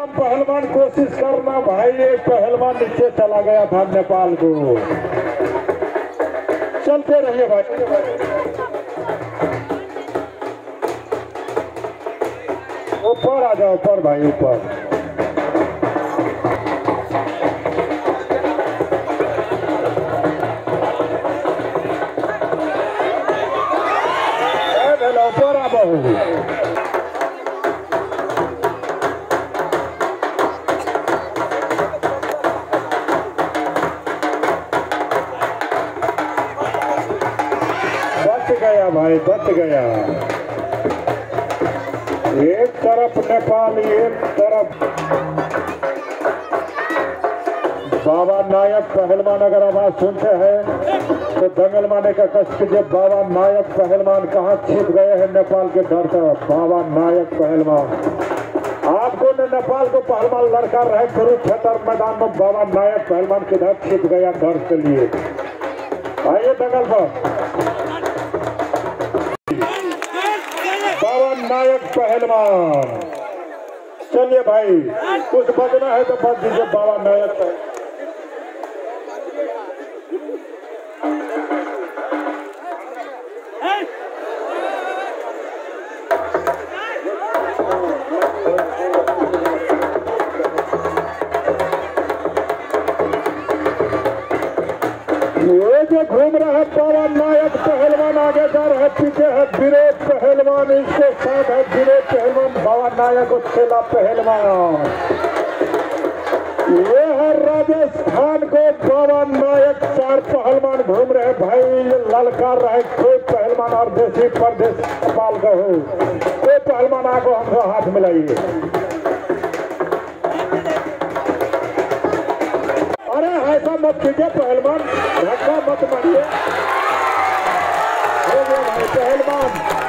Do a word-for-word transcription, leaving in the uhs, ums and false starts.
पहलवान कोशिश करना भाई, एक पहलवान नीचे चला गया था नेपाल को। चलते रहिए भाई। ऊपर आ जाओ, ऊपर भाई ऊपर। ऊपर आ बहू। बच गया भाई, बच गया। एक तरफ नेपाल, एक तरफ बाबा नायक पहलवान। अगर आवाज सुनते हैं तो दंगल माने का कष्ट कीजिए। बाबा नायक पहलवान कहाँ छिप गए हैं नेपाल के डर तरफ। बाबा नायक पहलवान, आपको ने नेपाल को पहलवान लड़का रहे कुरुक्षेत्र मैदान में। बाबा नायक पहलवान किधर छिप गया डर के लिए। आइए दंगल पर बाबा नायक पहलवान। चलिए भाई, कुछ बजना है तो बच दीजिए। बाबा नायक पहलवान ये जो घूम रहा है बाबा नायक पहलवान, आगे जा रहे, पीछे है विरोध पहलवान, इसके साथ है विरोध पहलवान। बाबा नायक को छेला पहलवान। ये है राजस्थान को बाबा नायक। चार पहलवान घूम रहे भाई, ललकार रहे। कोई पहलवान और देशी परदेश नेपाल का हो, कोई पहलवान आगो हमको हाथ मिलाइए। अरे ऐसा मत कीजिए पहलवान, धक्का मत मारिए। हो गया भाई पहलवान।